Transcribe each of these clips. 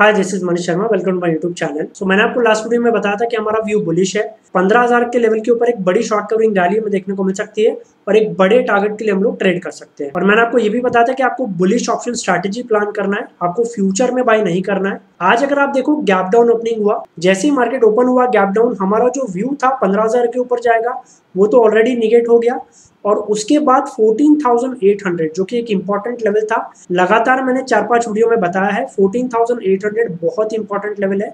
Hi, this is Manish Sharma. Welcome to my YouTube channel. मैंने आपको last video में बताया था कि हमारा व्यू बुलिश है। 15,000 के लेवल के ऊपर एक बड़ी शॉर्ट कवरिंग रैली हमें देखने को मिल सकती है और एक बड़े टारगेट के लिए हम लोग ट्रेड कर सकते हैं। और मैंने आपको ये भी बताया था कि आपको बुलिश ऑप्शन स्ट्रैटेजी प्लान करना है, आपको फ्यूचर में बाय नहीं करना है। आज अगर आप देखो गैप डाउन ओपनिंग हुआ, जैसे ही मार्केट ओपन हुआ गैप डाउन, हमारा जो व्यू था 15,000 के ऊपर जाएगा वो तो ऑलरेडी निगेट हो गया। और उसके बाद 14,800 जो कि एक इंपॉर्टेंट लेवल था, लगातार मैंने 4-5 वीडियो में बताया है 14,800 बहुत इंपॉर्टेंट लेवल है।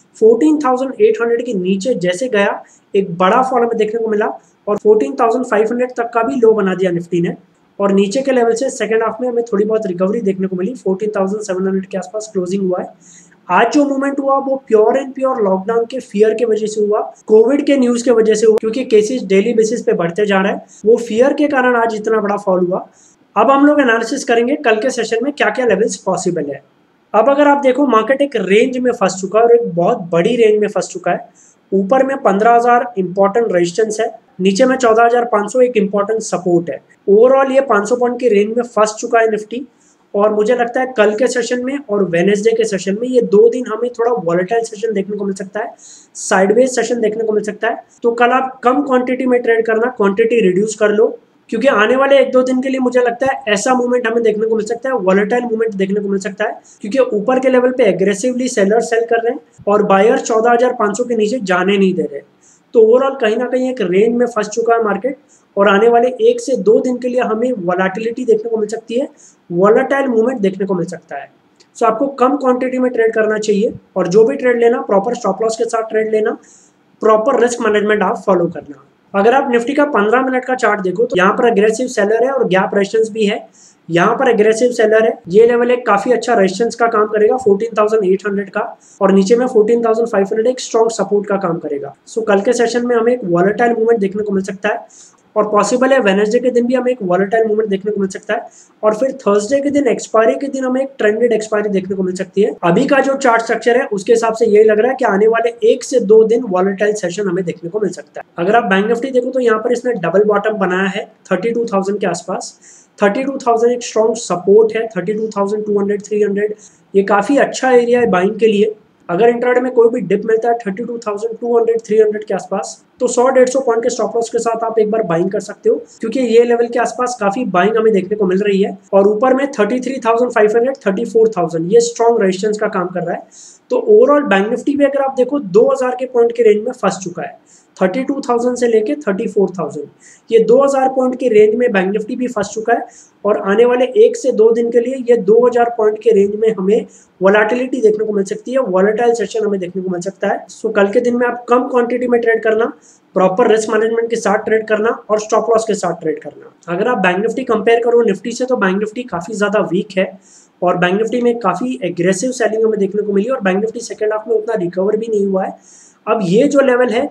14,800 के नीचे जैसे गया एक बड़ा फॉल हमें देखने को मिला और 14,500 तक का भी लो बना दिया निफ्टी ने। और नीचे के लेवल से सेकंड हाफ में हमें थोड़ी बहुत रिकवरी देखने को मिली, 14,700 के आसपास क्लोजिंग हुआ है। आज जो मूवमेंट हुआ वो प्योर एंड प्योर लॉकडाउन के फियर के वजह से हुआ, कोविड के न्यूज के वजह से हुआ, क्योंकि केसेस डेली बेसिस पे बढ़ते जा रहे हैं। वो फियर के कारण आज इतना बड़ा फॉल हुआ। अब हम लोग एनालिसिस करेंगे कल के सेशन में क्या क्या लेवल्स पॉसिबल है। अब अगर आप देखो मार्केट एक रेंज में फंस चुका है और एक बहुत बड़ी रेंज में फंस चुका है। ऊपर में 15,000 इंपॉर्टेंट रेजिस्टेंस है, नीचे में 14,500 एक इंपॉर्टेंट सपोर्ट है। ओवरऑल ये 500 पॉइंट की रेंज में फंस चुका है निफ्टी। और मुझे लगता है कल के सेशन में और वेडनेसडे के सेशन में ये 2 दिन हमें थोड़ा वॉलेटाइल सेशन देखने को मिल सकता है, साइडवेज सेशन देखने को मिल सकता है। तो कल आप कम क्वांटिटी में ट्रेड करना, क्वांटिटी रिड्यूस कर लो, क्योंकि आने वाले 1-2 दिन के लिए मुझे लगता है ऐसा मूवमेंट हमें देखने को मिल सकता है, वॉलेटाइल मूवमेंट देखने को मिल सकता है, क्योंकि ऊपर के लेवल पे एग्रेसिवली सेलर सेल कर रहे हैं और बायर 14,500 के नीचे जाने नहीं दे रहे। तो ओवरऑल कहीं ना कहीं एक रेंज में फंस चुका है मार्केट और आने वाले 1 से 2 दिन के लिए हमें वॉलेटिलिटी देखने को मिल सकती है, वॉलेटाइल मूवमेंट देखने को मिल सकता है। सो आपको कम क्वांटिटी में ट्रेड करना चाहिए और जो भी ट्रेड लेना प्रॉपर स्टॉप लॉस के साथ ट्रेड लेना, प्रॉपर रिस्क मैनेजमेंट आप फॉलो करना। अगर आप निफ्टी का 15 मिनट का चार्ट देखो तो यहाँ पर एग्रेसिव सेलर है और गैप रेजिस्टेंस भी है। यहाँ पर एग्रेसिव सेलर है, ये लेवल एक काफी अच्छा रेजिस्टेंस का काम करेगा 14,800 का, और नीचे में 14,500 एक स्ट्रॉन्ग सपोर्ट का काम करेगा। सो कल के सेशन में हमें एक वॉलेटाइल मूवमेंट देखने को मिल सकता है और पॉसिबल है वेडनेसडे के दिन भी हमें एक वॉलेटाइल मूवमेंट देखने को मिल सकता है और फिर थर्सडे के दिन एक्सपायरी के दिन हमें एक ट्रेंडेड एक्सपायरी देखने को मिल सकती है। अभी का जो चार्ट स्ट्रक्चर है उसके हिसाब से यही लग रहा है कि आने वाले 1 से 2 दिन वॉलेटाइल सेशन हमें देखने को मिल सकता है। अगर आप बैंक निफ्टी देखो तो यहाँ पर इसने डबल बॉटम बनाया है 32,000 के आसपास। 32,000 एक स्ट्रॉन्ग सपोर्ट है, 32,200 300 ये काफी अच्छा एरिया है बाइंग के लिए। अगर इंट्राडे में कोई भी डिप मिलता है 32,200 300 के आसपास तो 100-150 पॉइंट के स्टॉप लॉस के साथ आप एक बार बाइंग कर सकते हो, क्योंकि ये लेवल के आसपास काफी बाइंग हमें देखने को मिल रही है। और ऊपर में 33,500 34,000 ये स्ट्रॉन्ग रेजिस्टेंस का काम कर रहा है। तो ओवरऑल बैंक निफ्टी भी अगर आप देखो 2,000 के पॉइंट के रेंज में फंस चुका है, 32,000 से लेके 34,000 ये 2,000 पॉइंट की रेंज में बैंक निफ्टी भी फंस चुका है। और आने वाले 1 से 2 दिन के लिए ये 2,000 पॉइंट के रेंज में हमें वॉलेटिलिटी देखने को मिल सकती है, वॉलेटाइल सेशन हमें देखने को मिल सकता है। सो कल के दिन में आप कम क्वांटिटी में ट्रेड करना, प्रॉपर रिस्क मैनेजमेंट के साथ ट्रेड करना और स्टॉप लॉस के साथ ट्रेड करना। अगर आप बैंक निफ्टी कंपेयर करो निफ्टी से तो बैंक निफ्टी काफी ज्यादा वीक है और बैंक निफ्टी में काफी एग्रेसिव सेलिंग हमें देखने को मिली और बैंक निफ्टी सेकंड हाफ में उतना रिकवर भी नहीं हुआ है। अब ये जो लेवल है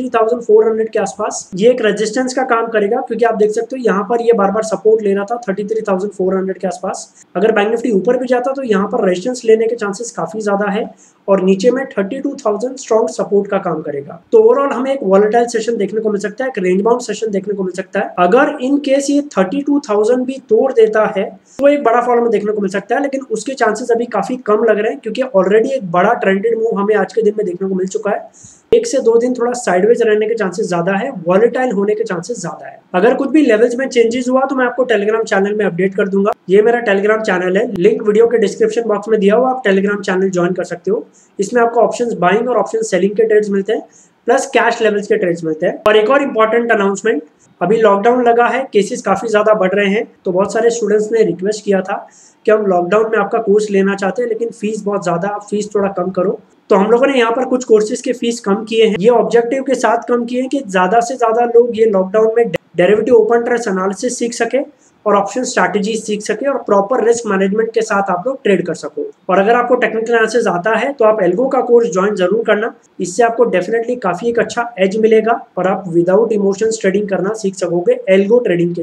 33,400 के आसपास ये एक रेजिस्टेंस का काम करेगा, क्योंकि आप देख सकते हो यहाँ पर ये बार बार सपोर्ट ले रहा था 33,400 के आसपास। अगर बैंक निफ्टी ऊपर भी जाता तो यहाँ पर रेजिस्टेंस लेने के चांसेस काफी ज्यादा है और नीचे में 32,000 स्ट्रॉन्ग सपोर्ट का काम करेगा। तो ओवरऑल हमें एक वॉलेटाइल सेशन देखने को मिल सकता है, एक रेंज बाउंड सेशन देखने को मिल सकता है। अगर इन केस ये 32,000 भी तोड़ देता है तो एक बड़ा फॉल हमें देखने को मिल सकता है, लेकिन उसके चांसेस अभी काफी कम लग रहे हैं, क्योंकि ऑलरेडी एक बड़ा ट्रेंडेड मूव हमें आज के दिन में देखने को मिल चुका है। 1 से 2 दिन थोड़ा साइडवेज रहने के चांसेस ज्यादा है, वॉलेटाइल होने के चांसेस ज्यादा है। अगर कुछ भी लेवल्स में चेंजेस हुआ तो मैं आपको टेलीग्राम चैनल में अपडेट कर दूंगा। ये मेरा टेलीग्राम चैनल है, लिंक वीडियो के डिस्क्रिप्शन बॉक्स में दिया हुआ, आप टेलीग्राम चैनल ज्वाइन कर सकते हो। इसमें आपको ऑप्शंस बाइंग और ऑप्शन सेलिंग के ट्रेड्स मिलते हैं, प्लस कैश लेवल्स के ट्रेड्स मिलते हैं। और एक और इंपॉर्टेंट अनाउंसमेंट, अभी लॉकडाउन लगा है, केसेस काफी ज्यादा बढ़ रहे हैं, तो बहुत सारे स्टूडेंट्स ने रिक्वेस्ट किया था कि हम लॉकडाउन में आपका कोर्स लेना चाहते हैं लेकिन फीस बहुत ज्यादा, आप फीस थोड़ा कम करो। तो हम लोगों ने यहाँ पर कुछ कोर्सेज के फीस कम किए हैं, ये ऑब्जेक्टिव के साथ कम किए हैं कि ज्यादा से ज्यादा लोग ये लॉकडाउन में डेरिवेटिव ओपन इंटरेस्ट एनालिसिस सीख सके और ऑप्शन स्ट्रैटेजी सीख सके और प्रॉपर रिस्क मैनेजमेंट के साथ आप लोग ट्रेड कर सको। और अगर आपको टेक्निकल एनालिसिस आता है तो आप एल्गो का कोर्स ज्वाइन जरूर करना, इससे आपको डेफिनेटली काफी एक अच्छा एज मिलेगा और आप विदाउट इमोशंस ट्रेडिंग करना सीख सकोगे एल्गो ट्रेडिंग के थ्रू। तो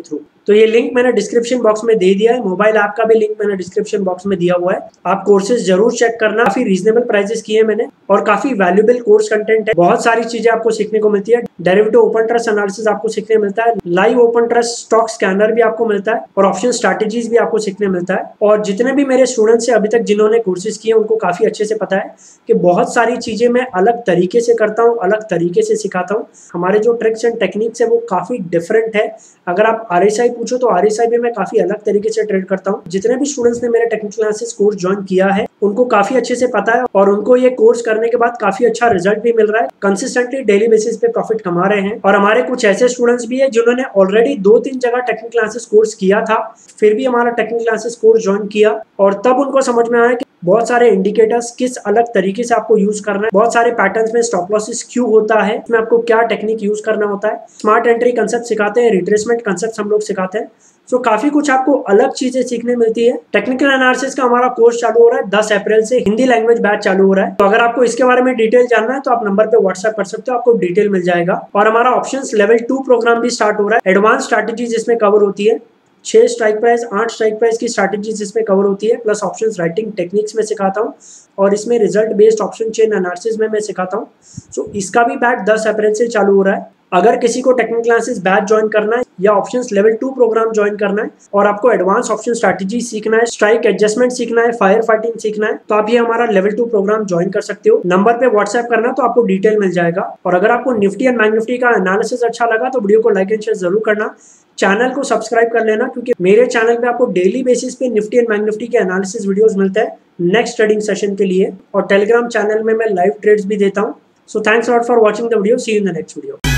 तो ये लिंक मैंने डिस्क्रिप्शन बॉक्स में दे दिया है, मोबाइल ऐप का भी लिंक मैंने डिस्क्रिप्शन बॉक्स में दिया हुआ है। आप कोर्सेज जरूर चेक करना, काफी रीजनेबल प्राइसेस किए मैंने और काफी वैल्यूएबल कोर्स कंटेंट है। बहुत सारी चीजें आपको सीखने को मिलती है। डेरिवेटिव ओपन ट्रस्ट एनालिसिस आपको सीखने मिलता है, live open trust stock scanner भी आपको मिलता है और ऑप्शन स्ट्रैटेजीज भी आपको सीखने मिलता है। और जितने भी मेरे स्टूडेंट्स हैं अभी तक जिन्होंने कोर्सेज किए उनको काफी अच्छे से पता है कि बहुत सारी चीजें मैं अलग तरीके से करता हूँ, अलग तरीके से सिखाता हूँ। हमारे जो ट्रिक्स एंड टेक्निक्स है वो काफी डिफरेंट है। अगर आप RSI पूछो तो RSI में मैं काफी अलग तरीके से ट्रेड करता हूँ। जितने भी स्टूडेंट्स ने मेरे टेक्निकल एनालिसिस कोर्स ज्वाइन किया है उनको काफी अच्छे से पता है और उनको ये कोर्स करने के बाद काफी अच्छा रिजल्ट भी मिल रहा है। कंसिस्टेंटली डेली बेसिस पे प्रॉफिट कमा रहे हैं। और हमारे कुछ ऐसे स्टूडेंट्स भी है जिन्होंने ऑलरेडी 2-3 जगह टेक्निकल एनालिसिस कोर्स किया था, फिर भी हमारा टेक्निकल एनालिसिस कोर्स ज्वाइन किया और तब उनको समझ में आया कि बहुत सारे इंडिकेटर्स किस अलग तरीके से आपको यूज करना है, बहुत सारे पैटर्न्स में स्टॉप लॉसेस क्यों होता है, इसमें आपको क्या टेक्निक यूज करना होता है। स्मार्ट एंट्री कंसेप्ट सिखाते हैं, रिट्रेसमेंट कंसेप्ट हम लोग सिखाते हैं। सो काफी कुछ आपको अलग चीजें सीखने मिलती है। टेक्निकल एनालिसिस का हमारा कोर्स चालू हो रहा है 10 अप्रैल से, हिंदी लैंग्वेज बैच चालू हो रहा है। तो अगर आपको इसके बारे में डिटेल जानना है तो आप नंबर पे व्हाट्सएप कर सकते हो, आपको डिटेल मिल जाएगा। और हमारा ऑप्शंस लेवल 2 प्रोग्राम भी स्टार्ट हो रहा है। एडवांस स्ट्रैटेजीज इसमें कवर होती है, 6 स्ट्राइक प्राइस 8 स्ट्राइक प्राइस की स्ट्रैटेजीज इसमें कवर होती है, प्लस ऑप्शंस राइटिंग टेक्निक्स में सिखाता हूँ और इसमें result based option chain analysis में मैं सिखाता हूँ। सो इसका भी बैच 10 अप्रैल से चालू हो रहा है। अगर किसी को टेक्निकल एनालिसिस बैच ज्वाइन करना है या ऑप्शंस लेवल 2 प्रोग्राम ज्वाइन करना है और आपको एडवांस ऑप्शन स्ट्रैटेजी सीखना है, स्ट्राइक एडजस्टमेंट सीखना है, फायर फाइटिंग सीखना है, तो आप ये हमारा लेवल 2 प्रोग्राम ज्वाइन कर सकते हो। नंबर पे व्हाट्सएप करना तो आपको डिटेल मिल जाएगा। और अगर आपको निफ्टी एंड बैंक निफ्टी का एनालिसिस अच्छा लगा तो वीडियो को लाइक एंड शेयर जरूर करना, चैनल को सब्सक्राइब कर लेना, क्योंकि मेरे चैनल पे आपको डेली बेसिस पे निफ्टी एंड बैंक निफ्टी के एनालिसिस वीडियोस मिलते हैं नेक्स्ट ट्रेडिंग सेशन के लिए। और टेलीग्राम चैनल में मैं लाइव ट्रेड्स भी देता हूँ। So thanks lot for watching the video, see you in the next video.